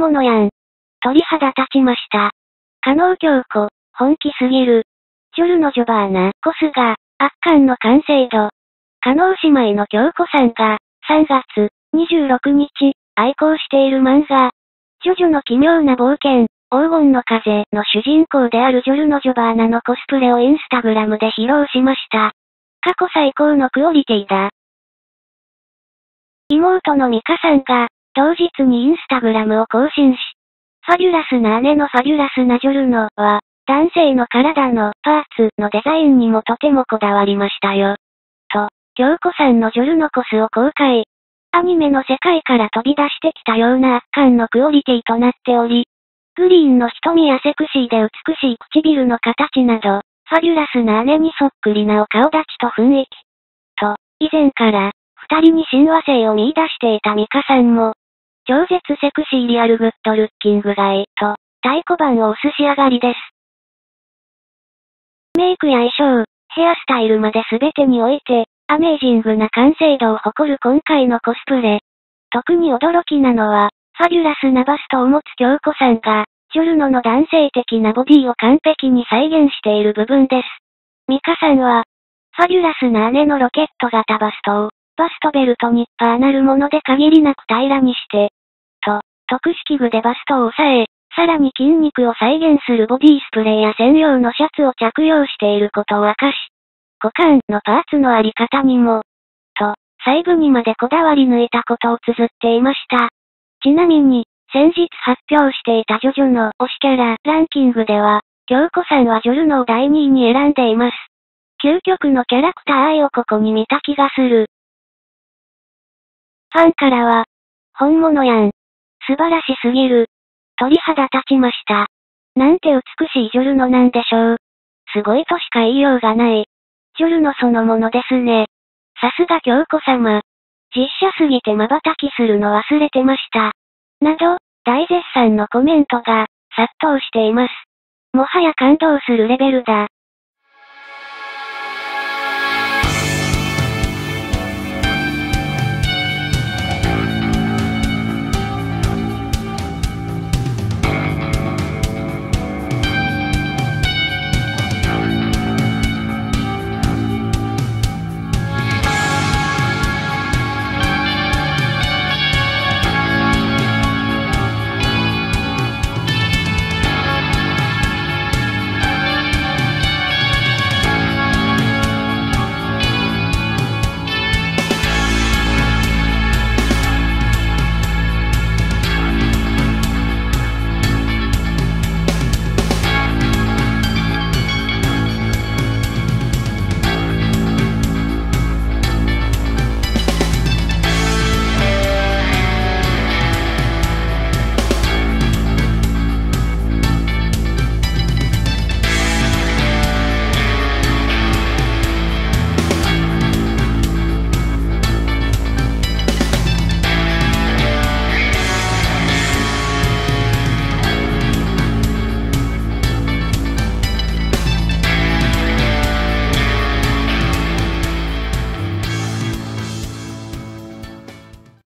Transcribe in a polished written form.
物やん。鳥肌立ちました。加納京子、本気すぎる。ジョルノ・ジョバーナ・コスが、圧巻の完成度。加納姉妹の京子さんが、3月26日、愛好している漫画、ジョジョの奇妙な冒険、黄金の風の主人公であるジョルノ・ジョバーナのコスプレをインスタグラムで披露しました。過去最高のクオリティだ。妹のミカさんが、同日にインスタグラムを更新し、ファビュラスな姉のファビュラスなジョルノは、男性の体のパーツのデザインにもとてもこだわりましたよ。と、京子さんのジョルノコスを公開。アニメの世界から飛び出してきたような圧巻のクオリティとなっており、グリーンの瞳やセクシーで美しい唇の形など、ファビュラスな姉にそっくりなお顔立ちと雰囲気。と、以前から、二人に親和性を見出していたミカさんも、超絶セクシーリアルグッドルッキングガイと、太鼓判を押す仕上がりです。メイクや衣装、ヘアスタイルまで全てにおいて、アメージングな完成度を誇る今回のコスプレ。特に驚きなのは、ファビュラスなバストを持つ京子さんが、ジョルノの男性的なボディを完璧に再現している部分です。ミカさんは、ファビュラスな姉のロケット型バストを、バストベルトニッパーなるもので限りなく平らにして、と、特殊器具でバストを押さえ、さらに筋肉を再現するボディスプレーや専用のシャツを着用していることを明かし、股間のパーツのあり方にも、と、細部にまでこだわり抜いたことを綴っていました。ちなみに、先日発表していたジョジョの推しキャラランキングでは、京子さんはジョルノを第2位に選んでいます。究極のキャラクター愛をここに見た気がする。ファンからは、本物やん。素晴らしすぎる。鳥肌立ちました。なんて美しいジョルノなんでしょう。すごいとしか言いようがない。ジョルノそのものですね。さすが京子様。実写すぎて瞬きするの忘れてました。など、大絶賛のコメントが殺到しています。もはや感動するレベルだ。